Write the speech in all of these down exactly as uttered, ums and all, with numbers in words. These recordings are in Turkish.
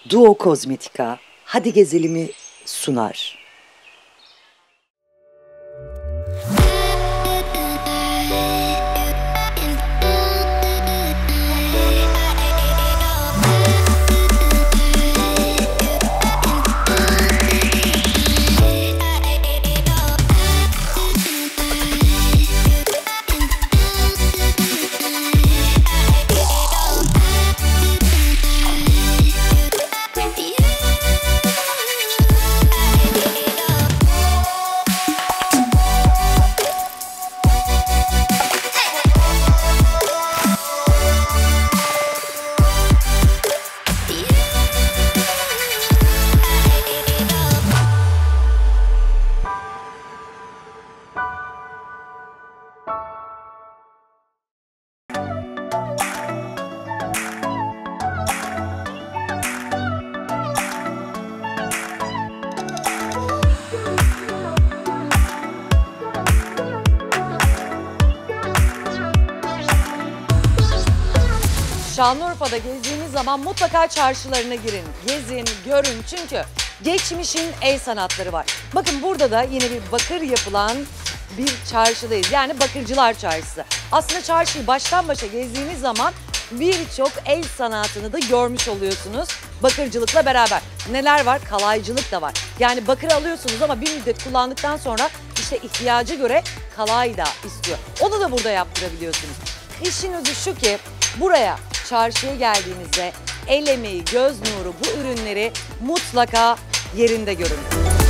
Duo Kozmetika Hadi Gezelim'i sunar. Şanlıurfa'da gezdiğiniz zaman mutlaka çarşılarına girin, gezin, görün çünkü geçmişin el sanatları var. Bakın burada da yine bir bakır yapılan bir çarşıdayız. Yani Bakırcılar Çarşısı. Aslında çarşıyı baştan başa gezdiğiniz zaman birçok el sanatını da görmüş oluyorsunuz bakırcılıkla beraber. Neler var? Kalaycılık da var. Yani bakır alıyorsunuz ama bir müddet kullandıktan sonra işte ihtiyaca göre kalay da istiyor. Onu da burada yaptırabiliyorsunuz. İşin özü şu ki buraya çarşıya geldiğinizde el emeği, göz nuru bu ürünleri mutlaka yerinde görün.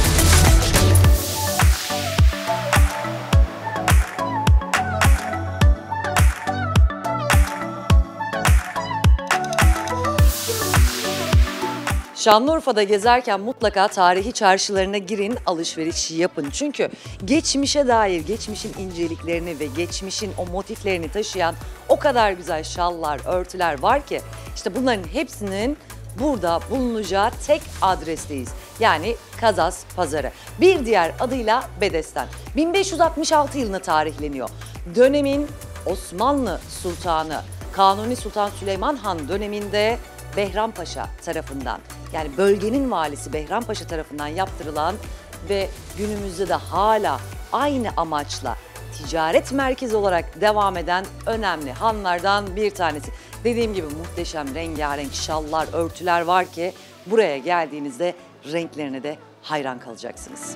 Şanlıurfa'da gezerken mutlaka tarihi çarşılarına girin, alışveriş yapın. Çünkü geçmişe dair, geçmişin inceliklerini ve geçmişin o motiflerini taşıyan o kadar güzel şallar, örtüler var ki işte bunların hepsinin burada bulunacağı tek adresteyiz. Yani Kazas Pazarı. Bir diğer adıyla Bedesten. bin beş yüz altmış altı yılına tarihleniyor. Dönemin Osmanlı Sultanı Kanuni Sultan Süleyman Han döneminde Behrampaşa tarafından, yani bölgenin valisi Behrampaşa tarafından yaptırılan ve günümüzde de hala aynı amaçla ticaret merkezi olarak devam eden önemli hanlardan bir tanesi. Dediğim gibi muhteşem rengarenk şallar, örtüler var ki buraya geldiğinizde renklerine de hayran kalacaksınız.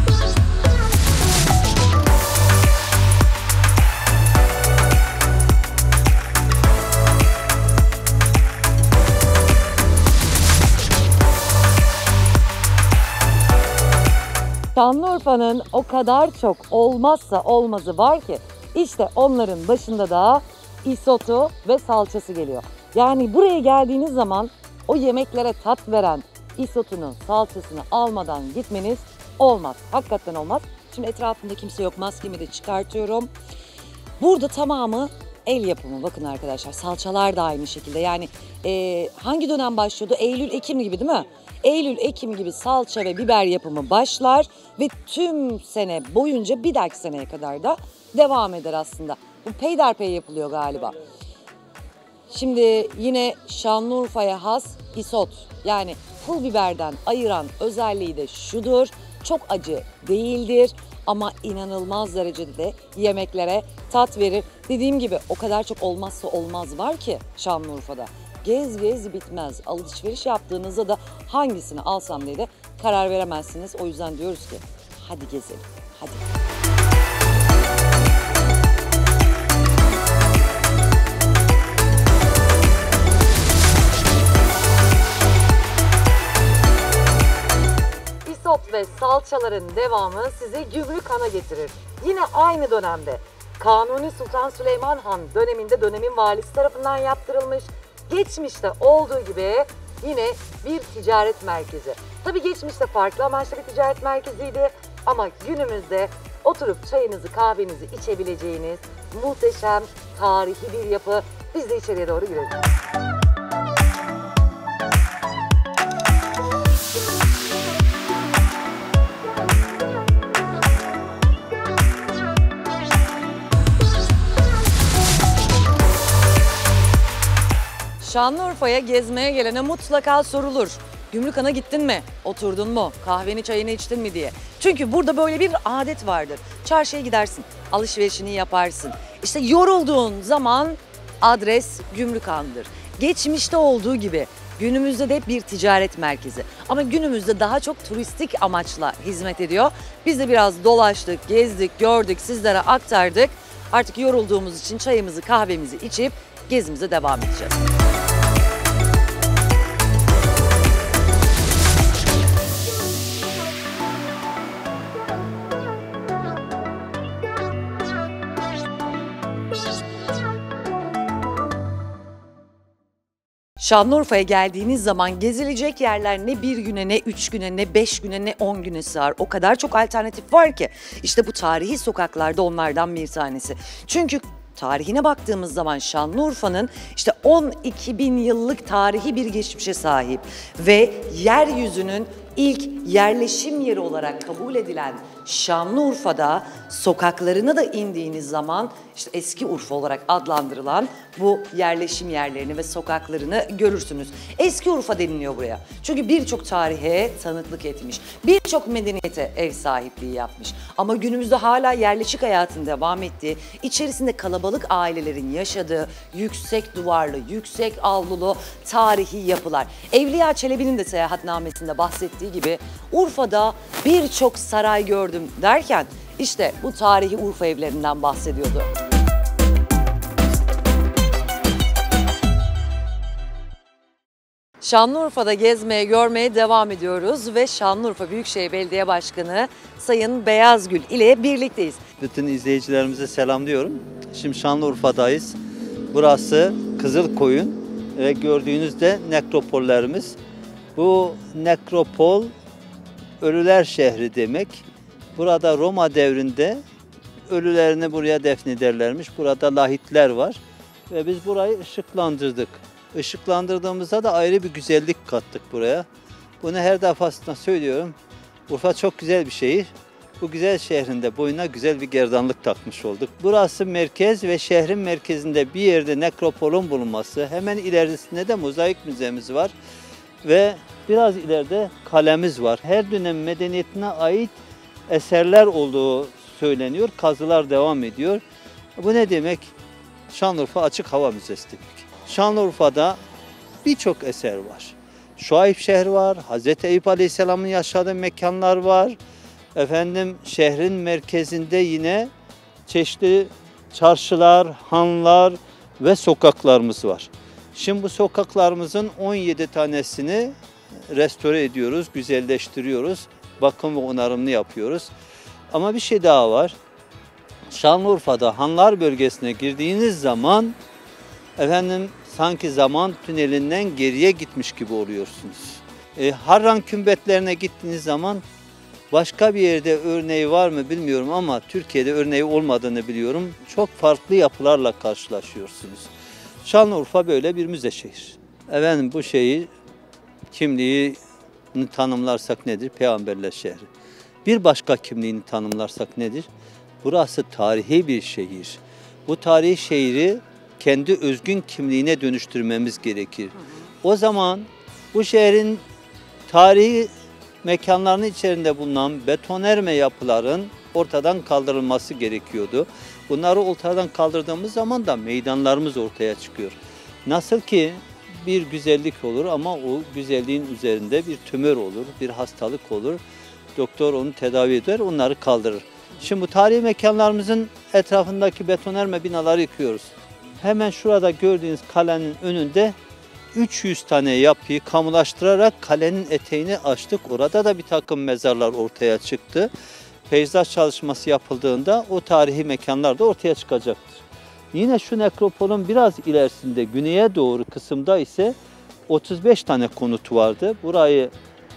Şanlıurfa'nın o kadar çok olmazsa olmazı var ki işte onların başında da isotu ve salçası geliyor. Yani buraya geldiğiniz zaman o yemeklere tat veren isotunu, salçasını almadan gitmeniz olmaz. Hakikaten olmaz. Şimdi etrafımda kimse yok, maskemi de çıkartıyorum. Burada tamamı el yapımı. Bakın arkadaşlar, salçalar da aynı şekilde. Yani e, hangi dönem başlıyordu? Eylül, Ekim gibi değil mi? Eylül, Ekim gibi salça ve biber yapımı başlar ve tüm sene boyunca bir dahaki seneye kadar da devam eder aslında. Bu peyderpey yapılıyor galiba. Şimdi yine Şanlıurfa'ya has isot, yani pul biberden ayıran özelliği de şudur. Çok acı değildir ama inanılmaz derecede de yemeklere tat verir. Dediğim gibi o kadar çok olmazsa olmaz var ki Şanlıurfa'da. Gez gez bitmez. Alışveriş yaptığınızda da hangisini alsam diye de karar veremezsiniz. O yüzden diyoruz ki hadi gezelim, hadi. Isot ve salçaların devamı sizi Gümrükhan'a getirir. Yine aynı dönemde Kanuni Sultan Süleyman Han döneminde dönemin valisi tarafından yaptırılmış. Geçmişte olduğu gibi yine bir ticaret merkezi. Tabii geçmişte farklı amaçlı bir ticaret merkeziydi ama günümüzde oturup çayınızı, kahvenizi içebileceğiniz muhteşem tarihi bir yapı. Biz de içeriye doğru girelim. Şanlıurfa'ya gezmeye gelene mutlaka sorulur. Gümrükhan'a gittin mi? Oturdun mu? Kahveni çayını içtin mi diye. Çünkü burada böyle bir adet vardır. Çarşıya gidersin, alışverişini yaparsın. İşte yorulduğun zaman adres Gümrükhan'dır. Geçmişte olduğu gibi günümüzde de bir ticaret merkezi. Ama günümüzde daha çok turistik amaçla hizmet ediyor. Biz de biraz dolaştık, gezdik, gördük, sizlere aktardık. Artık yorulduğumuz için çayımızı, kahvemizi içip gezimize devam edeceğiz. Şanlıurfa'ya geldiğiniz zaman gezilecek yerler ne bir güne, ne üç güne, ne beş güne, ne on güne sığar. O kadar çok alternatif var ki. İşte bu tarihi sokaklarda onlardan bir tanesi. Çünkü tarihine baktığımız zaman Şanlıurfa'nın işte on iki bin yıllık tarihi bir geçmişe sahip. Ve yeryüzünün ilk yerleşim yeri olarak kabul edilen Şanlıurfa'da sokaklarına da indiğiniz zaman işte eski Urfa olarak adlandırılan bu yerleşim yerlerini ve sokaklarını görürsünüz. Eski Urfa deniliyor buraya. Çünkü birçok tarihe tanıklık etmiş, birçok medeniyete ev sahipliği yapmış. Ama günümüzde hala yerleşik hayatın devam ettiği, içerisinde kalabalık ailelerin yaşadığı yüksek duvarlı, yüksek avlulu tarihi yapılar. Evliya Çelebi'nin de seyahatnamesinde bahsettiği gibi Urfa'da birçok saray gördüm derken işte bu tarihi Urfa evlerinden bahsediyordu. Şanlıurfa'da gezmeye, görmeye devam ediyoruz ve Şanlıurfa Büyükşehir Belediye Başkanı Sayın Beyazgül ile birlikteyiz. Bütün izleyicilerimize selamlıyorum. Şimdi Şanlıurfa'dayız. Burası Kızılkoyun ve gördüğünüz de nekropollerimiz. Bu nekropol ölüler şehri demek. Burada Roma devrinde ölülerini buraya defnederlermiş. Burada lahitler var ve biz burayı ışıklandırdık. Işıklandırdığımızda da ayrı bir güzellik kattık buraya. Bunu her defasında söylüyorum. Urfa çok güzel bir şehir. Bu güzel şehrinde boyuna güzel bir gerdanlık takmış olduk. Burası merkez ve şehrin merkezinde bir yerde nekropolun bulunması. Hemen ilerisinde de mozaik müzemiz var. Ve biraz ileride kalemiz var. Her dönem medeniyetine ait eserler olduğu söyleniyor. Kazılar devam ediyor. Bu ne demek? Şanlıurfa Açık Hava Müzesi demek. Şanlıurfa'da birçok eser var. Şuayb şehri var, Hazreti Eyüp Aleyhisselam'ın yaşadığı mekanlar var. Efendim şehrin merkezinde yine çeşitli çarşılar, hanlar ve sokaklarımız var. Şimdi bu sokaklarımızın on yedi tanesini restore ediyoruz, güzelleştiriyoruz. Bakım ve onarımını yapıyoruz. Ama bir şey daha var. Şanlıurfa'da hanlar bölgesine girdiğiniz zaman efendim sanki zaman tünelinden geriye gitmiş gibi oluyorsunuz. E, Harran kümbetlerine gittiğiniz zaman başka bir yerde örneği var mı bilmiyorum ama Türkiye'de örneği olmadığını biliyorum. Çok farklı yapılarla karşılaşıyorsunuz. Şanlıurfa böyle bir müze şehir. Efendim bu şehir kimliğini tanımlarsak nedir? Peygamberler şehri. Bir başka kimliğini tanımlarsak nedir? Burası tarihi bir şehir. Bu tarihi şehri kendi özgün kimliğine dönüştürmemiz gerekir. O zaman bu şehrin tarihi mekanlarının içerisinde bulunan betonerme yapıların ortadan kaldırılması gerekiyordu. Bunları ortadan kaldırdığımız zaman da meydanlarımız ortaya çıkıyor. Nasıl ki bir güzellik olur ama o güzelliğin üzerinde bir tümör olur, bir hastalık olur. Doktor onu tedavi eder, onları kaldırır. Şimdi bu tarihi mekanlarımızın etrafındaki betonerme binaları yıkıyoruz. Hemen şurada gördüğünüz kalenin önünde üç yüz tane yapıyı kamulaştırarak kalenin eteğini açtık. Orada da bir takım mezarlar ortaya çıktı. Peyzaj çalışması yapıldığında o tarihi mekanlar da ortaya çıkacaktır. Yine şu nekropolun biraz ilerisinde güneye doğru kısımda ise otuz beş tane konut vardı. Burayı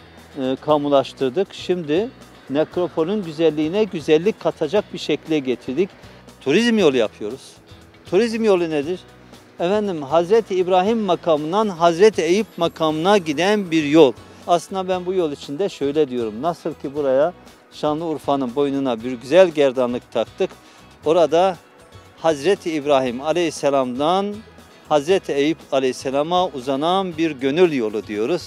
e, kamulaştırdık. Şimdi nekropolün güzelliğine güzellik katacak bir şekle getirdik. Turizm yolu yapıyoruz. Turizm yolu nedir? Efendim Hazreti İbrahim makamından Hazreti Eyüp makamına giden bir yol. Aslında ben bu yol içinde şöyle diyorum. Nasıl ki buraya Şanlıurfa'nın boynuna bir güzel gerdanlık taktık. Orada Hazreti İbrahim Aleyhisselam'dan Hazreti Eyüp Aleyhisselam'a uzanan bir gönül yolu diyoruz.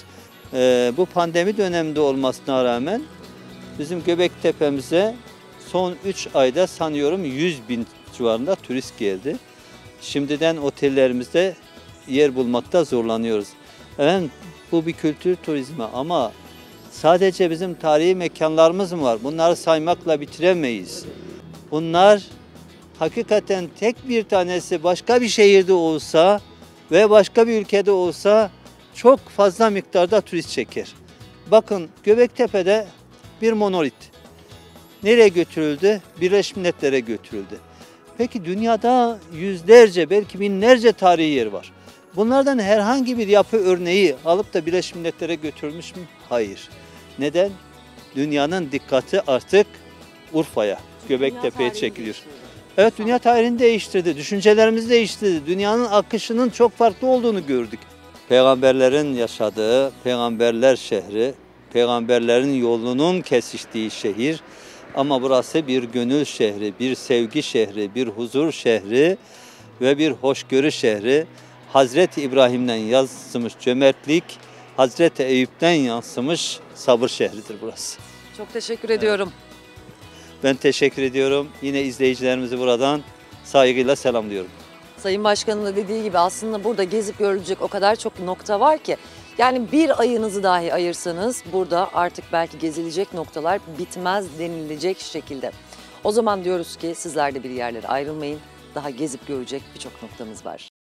Ee, bu pandemi döneminde olmasına rağmen bizim Göbeklitepe'mize son üç ayda sanıyorum yüz bin civarında turist geldi. Şimdiden otellerimizde yer bulmakta zorlanıyoruz. Efendim, bu bir kültür turizmi ama sadece bizim tarihi mekanlarımız mı var? Bunları saymakla bitiremeyiz. Bunlar hakikaten tek bir tanesi başka bir şehirde olsa ve başka bir ülkede olsa çok fazla miktarda turist çeker. Bakın, Göbektepe'de bir monolit. Nereye götürüldü? Birleşmiş Milletler'e götürüldü. Peki dünyada yüzlerce, belki binlerce tarihi yer var. Bunlardan herhangi bir yapı örneği alıp da Birleşmiş Milletler'e götürülmüş mü? Hayır. Neden? Dünyanın dikkati artık Urfa'ya, Göbektepe'ye çekiliyor. Evet, dünya tarihini değiştirdi, düşüncelerimizi değiştirdi. Dünyanın akışının çok farklı olduğunu gördük. Peygamberlerin yaşadığı, peygamberler şehri, peygamberlerin yolunun kesiştiği şehir. Ama burası bir gönül şehri, bir sevgi şehri, bir huzur şehri ve bir hoşgörü şehri. Hazreti İbrahim'den yansımış cömertlik, Hazreti Eyüp'ten yansımış sabır şehridir burası. Çok teşekkür ediyorum. Ben teşekkür ediyorum. Yine izleyicilerimizi buradan saygıyla selamlıyorum. Sayın Başkan'ın da dediği gibi aslında burada gezip görülecek o kadar çok nokta var ki. Yani bir ayınızı dahi ayırsanız burada artık belki gezilecek noktalar bitmez denilecek şekilde. O zaman diyoruz ki sizler de bir yerlere ayrılmayın. Daha gezip görecek birçok noktamız var.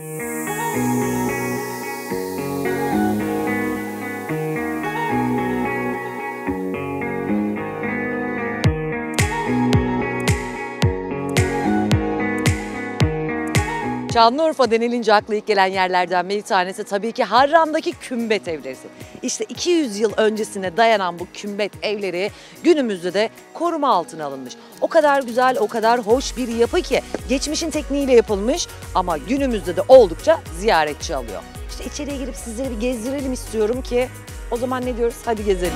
Şanlıurfa denilince akla ilk gelen yerlerden bir tanesi tabii ki Harran'daki kümbet evleri. İşte iki yüz yıl öncesine dayanan bu kümbet evleri günümüzde de koruma altına alınmış. O kadar güzel, o kadar hoş bir yapı ki geçmişin tekniğiyle yapılmış ama günümüzde de oldukça ziyaretçi alıyor. İşte içeriye girip sizleri bir gezdirelim istiyorum ki o zaman ne diyoruz? Hadi gezelim.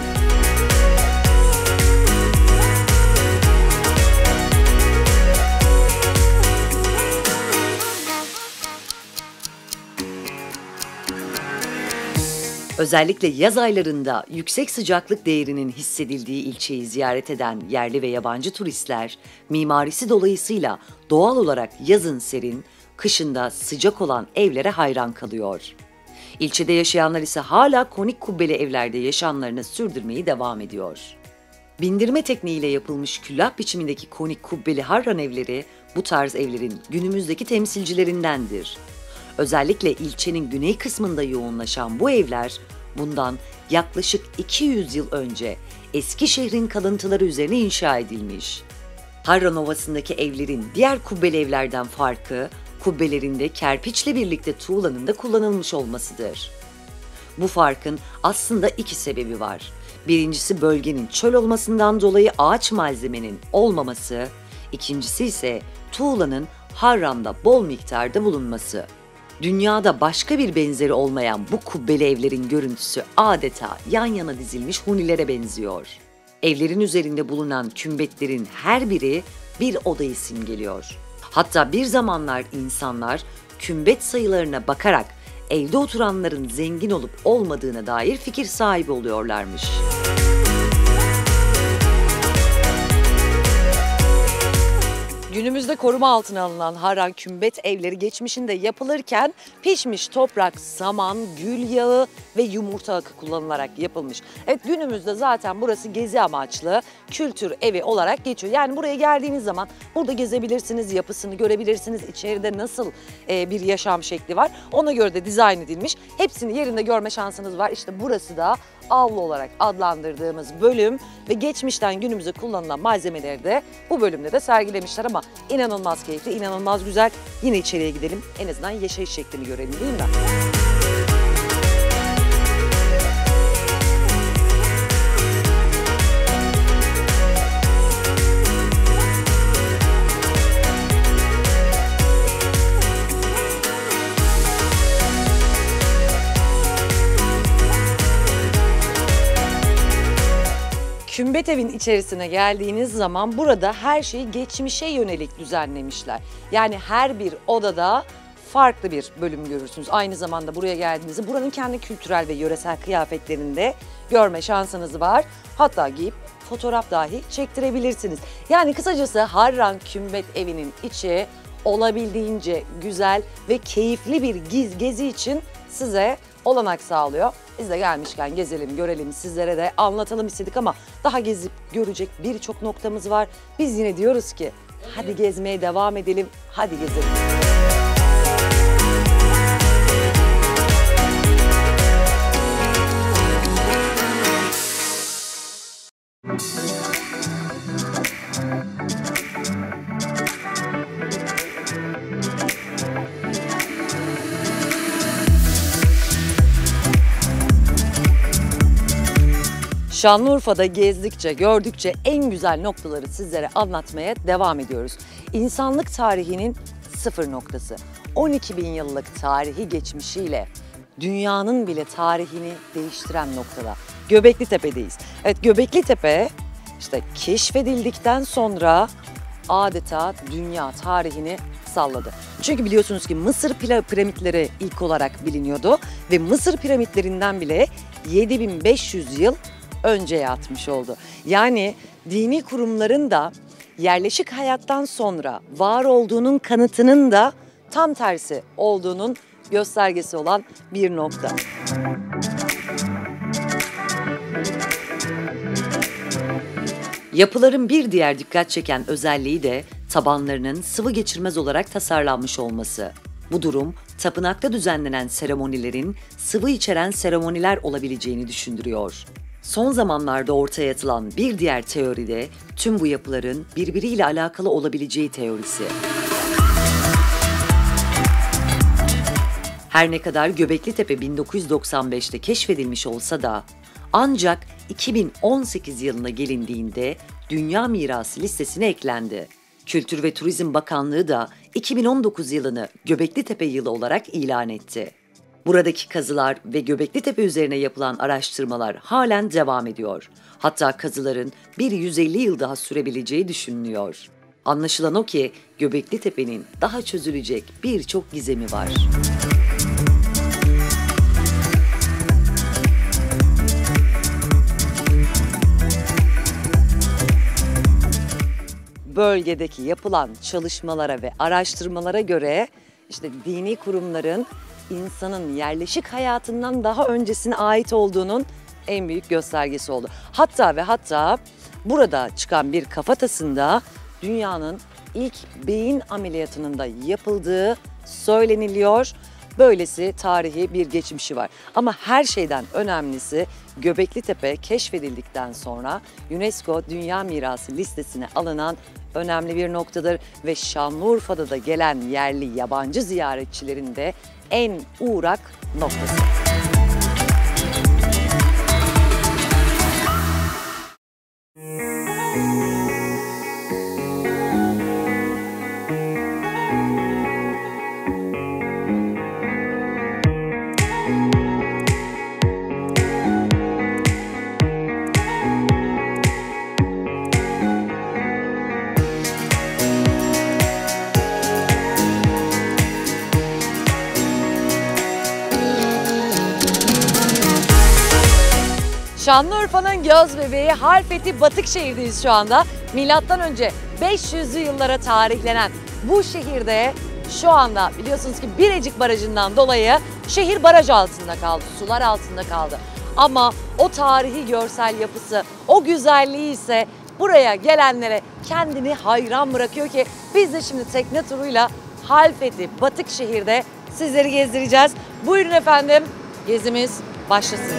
Özellikle yaz aylarında yüksek sıcaklık değerinin hissedildiği ilçeyi ziyaret eden yerli ve yabancı turistler, mimarisi dolayısıyla doğal olarak yazın serin, kışında sıcak olan evlere hayran kalıyor. İlçede yaşayanlar ise hala konik kubbeli evlerde yaşamlarını sürdürmeyi devam ediyor. Bindirme tekniğiyle yapılmış külah biçimindeki konik kubbeli Harran evleri bu tarz evlerin günümüzdeki temsilcilerindendir. Özellikle ilçenin güney kısmında yoğunlaşan bu evler bundan yaklaşık iki yüz yıl önce eski şehrin kalıntıları üzerine inşa edilmiş. Harran Ovası'ndaki evlerin diğer kubbeli evlerden farkı, kubbelerinde kerpiçle birlikte tuğlanın da kullanılmış olmasıdır. Bu farkın aslında iki sebebi var. Birincisi bölgenin çöl olmasından dolayı ağaç malzemenin olmaması, ikincisi ise tuğlanın Harran'da bol miktarda bulunması. Dünyada başka bir benzeri olmayan bu kubbeli evlerin görüntüsü adeta yan yana dizilmiş hunilere benziyor. Evlerin üzerinde bulunan kümbetlerin her biri bir odayı simgeliyor. Hatta bir zamanlar insanlar kümbet sayılarına bakarak evde oturanların zengin olup olmadığına dair fikir sahibi oluyorlarmış. Günümüzde koruma altına alınan Harran kümbet evleri geçmişinde yapılırken pişmiş toprak, saman, gül yağı ve yumurta akı kullanılarak yapılmış. Evet, günümüzde zaten burası gezi amaçlı kültür evi olarak geçiyor. Yani buraya geldiğiniz zaman burada gezebilirsiniz, yapısını görebilirsiniz, içeride nasıl e, bir yaşam şekli var ona göre de dizayn edilmiş. Hepsini yerinde görme şansınız var. İşte burası da avlu olarak adlandırdığımız bölüm ve geçmişten günümüze kullanılan malzemeleri de bu bölümde de sergilemişler ama inanılmaz keyifli, inanılmaz güzel. Yine içeriye gidelim, en azından yaşayış şeklini görelim, değil mi? Kümbet evin içerisine geldiğiniz zaman burada her şeyi geçmişe yönelik düzenlemişler. Yani her bir odada farklı bir bölüm görürsünüz. Aynı zamanda buraya geldiğinizde buranın kendi kültürel ve yöresel kıyafetlerini de görme şansınız var. Hatta giyip fotoğraf dahi çektirebilirsiniz. Yani kısacası Harran Kümbet Evi'nin içi olabildiğince güzel ve keyifli bir giz, gezi için size olanak sağlıyor. Biz de gelmişken gezelim, görelim, sizlere de anlatalım istedik ama daha gezip görecek birçok noktamız var. Biz yine diyoruz ki hadi gezmeye devam edelim, hadi gezelim. Şanlıurfa'da gezdikçe, gördükçe en güzel noktaları sizlere anlatmaya devam ediyoruz. İnsanlık tarihinin sıfır noktası. on iki bin yıllık tarihi geçmişiyle dünyanın bile tarihini değiştiren noktada. Göbekli Tepe'deyiz. Evet, Göbekli Tepe işte keşfedildikten sonra adeta dünya tarihini salladı. Çünkü biliyorsunuz ki Mısır piramitleri ilk olarak biliniyordu ve Mısır piramitlerinden bile yedi bin beş yüz yıl önceye atmış oldu. Yani dini kurumların da yerleşik hayattan sonra var olduğunun kanıtının da tam tersi olduğunun göstergesi olan bir nokta. Yapıların bir diğer dikkat çeken özelliği de tabanlarının sıvı geçirmez olarak tasarlanmış olması. Bu durum tapınakta düzenlenen seremonilerin sıvı içeren seremoniler olabileceğini düşündürüyor. Son zamanlarda ortaya atılan bir diğer teori de tüm bu yapıların birbiriyle alakalı olabileceği teorisi. Her ne kadar Göbekli Tepe bin dokuz yüz doksan beşte keşfedilmiş olsa da ancak iki bin on sekiz yılına gelindiğinde Dünya Mirası listesine eklendi. Kültür ve Turizm Bakanlığı da iki bin on dokuz yılını Göbekli Tepe yılı olarak ilan etti. Buradaki kazılar ve Göbekli Tepe üzerine yapılan araştırmalar halen devam ediyor. Hatta kazıların bir yüz elli yıl daha sürebileceği düşünülüyor. Anlaşılan o ki Göbekli Tepe'nin daha çözülecek birçok gizemi var. Bölgedeki yapılan çalışmalara ve araştırmalara göre işte dini kurumların insanın yerleşik hayatından daha öncesine ait olduğunun en büyük göstergesi oldu. Hatta ve hatta burada çıkan bir kafatasında dünyanın ilk beyin ameliyatının da yapıldığı söyleniliyor. Böylesi tarihi bir geçmişi var. Ama her şeyden önemlisi Göbekli Tepe keşfedildikten sonra UNESCO Dünya Mirası listesine alınan önemli bir noktadır ve Şanlıurfa'da da gelen yerli yabancı ziyaretçilerin de en uğrak noktası. Şanlıurfa'nın göz bebeği Halfeti Batıkşehir'deyiz şu anda. Milattan önce beş yüzlü yıllara tarihlenen bu şehirde şu anda biliyorsunuz ki Birecik Barajı'ndan dolayı şehir baraj altında kaldı, sular altında kaldı. Ama o tarihi görsel yapısı, o güzelliği ise buraya gelenlere kendini hayran bırakıyor ki biz de şimdi tekne turuyla Halfeti Batıkşehir'de sizleri gezdireceğiz. Buyurun efendim, gezimiz başlasın.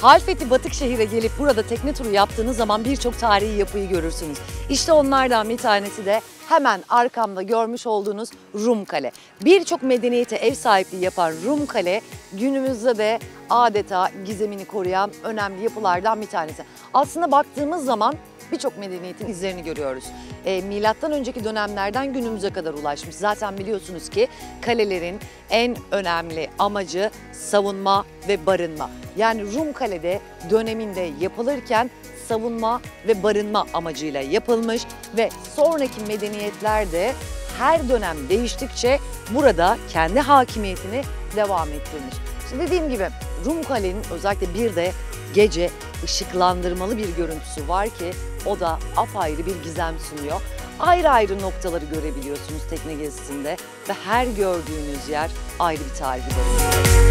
Halfeti Batıkşehir'e gelip burada tekne turu yaptığınız zaman birçok tarihi yapıyı görürsünüz. İşte onlardan bir tanesi de hemen arkamda görmüş olduğunuz Rum Kale. Birçok medeniyete ev sahipliği yapan Rum Kale günümüzde de adeta gizemini koruyan önemli yapılardan bir tanesi. Aslında baktığımız zaman birçok medeniyetin izlerini görüyoruz. E, milattan önceki dönemlerden günümüze kadar ulaşmış. Zaten biliyorsunuz ki kalelerin en önemli amacı savunma ve barınma. Yani Rum Kale'de döneminde yapılırken savunma ve barınma amacıyla yapılmış ve sonraki medeniyetler de her dönem değiştikçe burada kendi hakimiyetini devam ettirmiş. İşte dediğim gibi Rum Kale'nin özellikle bir de gece ışıklandırmalı bir görüntüsü var ki o da apayrı bir gizem sunuyor. Ayrı ayrı noktaları görebiliyorsunuz tekne gezisinde ve her gördüğünüz yer ayrı bir tarihi barındırıyor.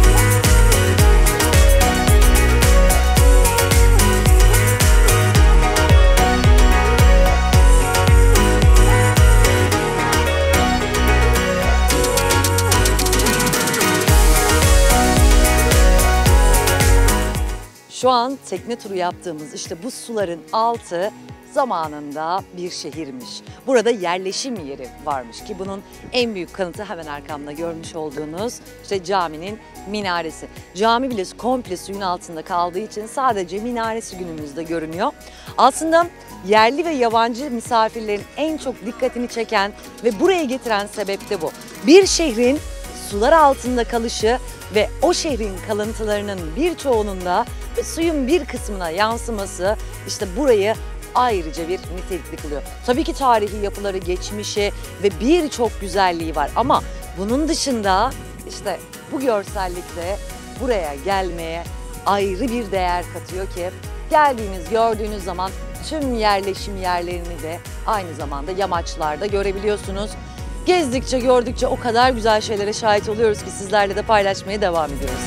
Şu an tekne turu yaptığımız işte bu suların altı zamanında bir şehirmiş. Burada yerleşim yeri varmış ki bunun en büyük kanıtı hemen arkamda görmüş olduğunuz işte caminin minaresi. Cami bile komple suyun altında kaldığı için sadece minaresi günümüzde görünüyor. Aslında yerli ve yabancı misafirlerin en çok dikkatini çeken ve buraya getiren sebep de bu. Bir şehrin sular altında kalışı ve o şehrin kalıntılarının birçoğunun da suyun bir kısmına yansıması işte burayı ayrıca bir nitelikli kılıyor. Tabii ki tarihi yapıları, geçmişi ve birçok güzelliği var ama bunun dışında işte bu görsellikte buraya gelmeye ayrı bir değer katıyor ki geldiğiniz, gördüğünüz zaman tüm yerleşim yerlerini de aynı zamanda yamaçlarda görebiliyorsunuz. Gezdikçe, gördükçe o kadar güzel şeylere şahit oluyoruz ki sizlerle de paylaşmaya devam ediyoruz.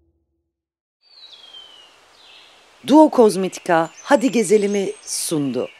Duo Kozmetika Hadi Gezelim'i sundu.